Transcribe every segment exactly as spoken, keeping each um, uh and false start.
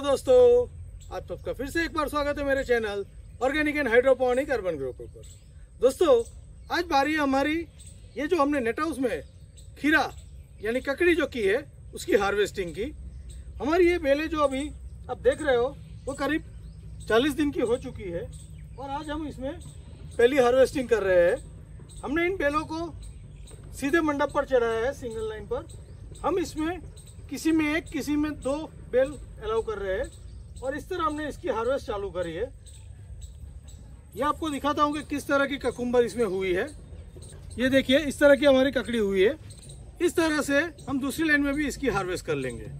दोस्तों, आप सबका फिर से एक बार स्वागत है मेरे channel organic and hydroponic urban grow के ऊपर। दोस्तों, आज बारी है हमारी ये जो हमने नेट हाउस में खीरा यानी ककड़ी जो की है उसकी हार्वेस्टिंग की। हमारी ये बेलें जो अभी आप देख रहे हो वो करीब चालीस दिन की हो चुकी है और आज हम इसमें पहली हार्वेस्टिंग कर रहे हैं। हमने इन बेलों को सीधे मंडप पर चढ़ाया है सिंगल लाइन पर। हम इसमें किसी में एक किसी में दो बेल अलाउ कर रहे हैं और इस तरह हमने इसकी हार्वेस्ट चालू करी है। ये आपको दिखाता हूँ कि किस तरह की ककुम्बर इसमें हुई है। ये देखिए, इस तरह की हमारी ककड़ी हुई है। इस तरह से हम दूसरी लाइन में भी इसकी हार्वेस्ट कर लेंगे।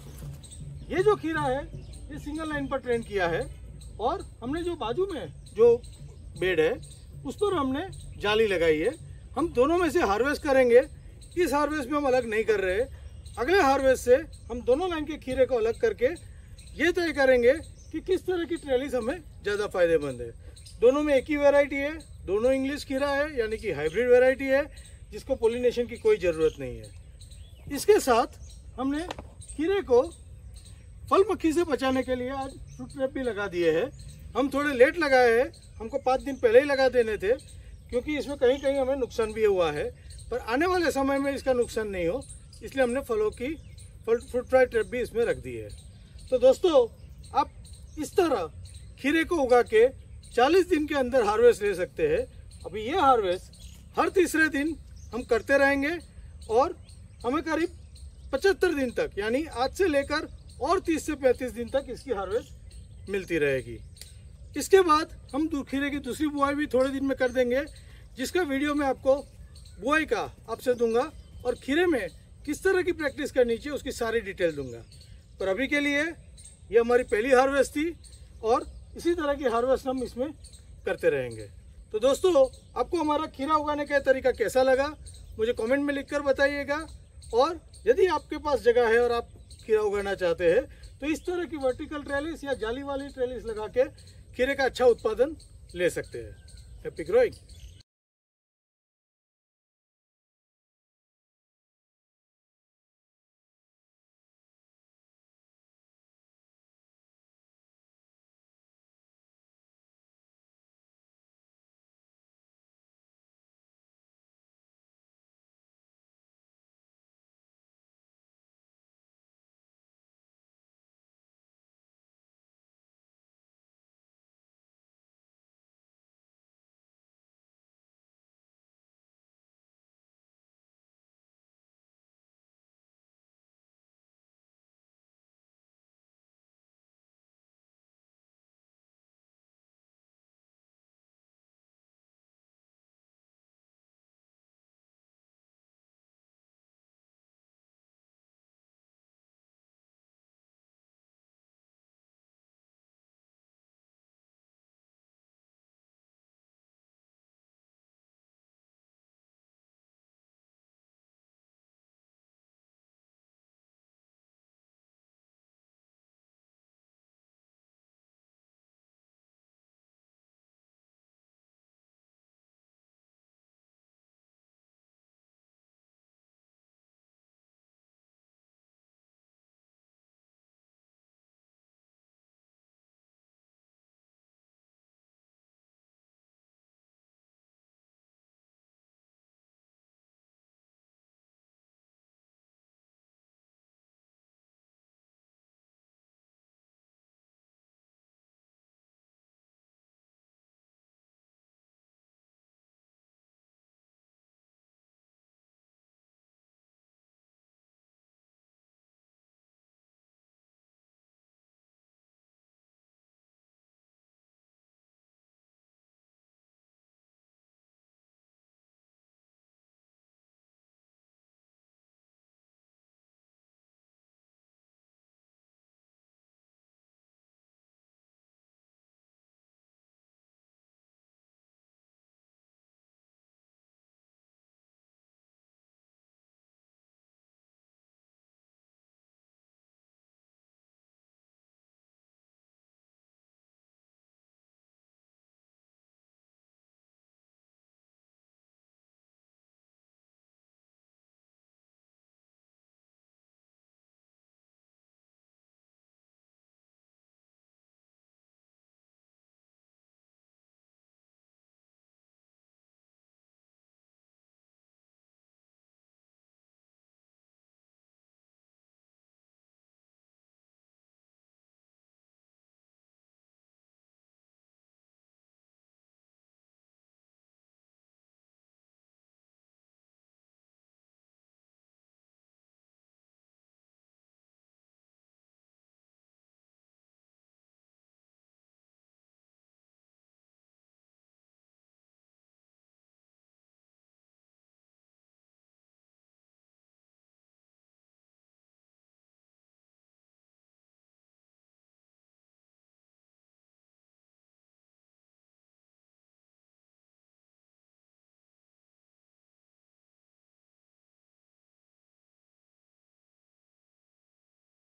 ये जो खीरा है ये सिंगल लाइन पर ट्रेन किया है और हमने जो बाजू में जो बेड है उस पर हमने जाली लगाई है। हम दोनों में से हार्वेस्ट करेंगे। इस हार्वेस्ट में हम अलग नहीं कर रहे। अगले हार्वेस्ट से हम दोनों लाइन के खीरे को अलग करके ये तय करेंगे कि किस तरह की ट्रेलिस हमें ज़्यादा फायदेमंद है। दोनों में एक ही वैरायटी है, दोनों इंग्लिश खीरा है यानी कि हाइब्रिड वैरायटी है जिसको पोलिनेशन की कोई ज़रूरत नहीं है। इसके साथ हमने खीरे को फल मक्खी से बचाने के लिए आज फ्रूट ट्रैप भी लगा दिए हैं। हम थोड़े लेट लगाए हैं, हमको पाँच दिन पहले ही लगा देने थे क्योंकि इसमें कहीं कहीं हमें नुकसान भी हुआ है, पर आने वाले समय में इसका नुकसान नहीं हो इसलिए हमने फलों की फल फ्रूट फ्राई ट्रैप भी इसमें रख दी है। तो दोस्तों, आप इस तरह खीरे को उगा के चालीस दिन के अंदर हार्वेस्ट ले सकते हैं। अभी ये हार्वेस्ट हर तीसरे दिन हम करते रहेंगे और हमें करीब पचहत्तर दिन तक यानी आज से लेकर और तीस से पैंतीस दिन तक इसकी हार्वेस्ट मिलती रहेगी। इसके बाद हम खीरे की दूसरी बुआई भी थोड़े दिन में कर देंगे जिसका वीडियो मैं आपको बुआई का आपसे दूंगा और खीरे में किस तरह की प्रैक्टिस करनी चाहिए उसकी सारी डिटेल दूंगा। पर अभी के लिए ये हमारी पहली हार्वेस्ट थी और इसी तरह की हार्वेस्ट हम इसमें करते रहेंगे। तो दोस्तों, आपको हमारा खीरा उगाने का तरीका कैसा लगा मुझे कमेंट में लिखकर बताइएगा। और यदि आपके पास जगह है और आप खीरा उगाना चाहते हैं तो इस तरह की वर्टिकल ट्रेलिस या जाली वाली ट्रेलिस लगा के खीरे का अच्छा उत्पादन ले सकते हैं। Happy growing.